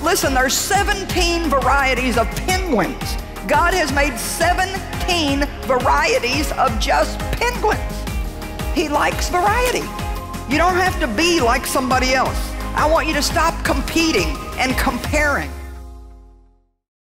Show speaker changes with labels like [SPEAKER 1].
[SPEAKER 1] Listen, there's 17 varieties of penguins. God has made 17 varieties of just penguins. He likes variety. You don't have to be like somebody else. I want you to stop competing and comparing.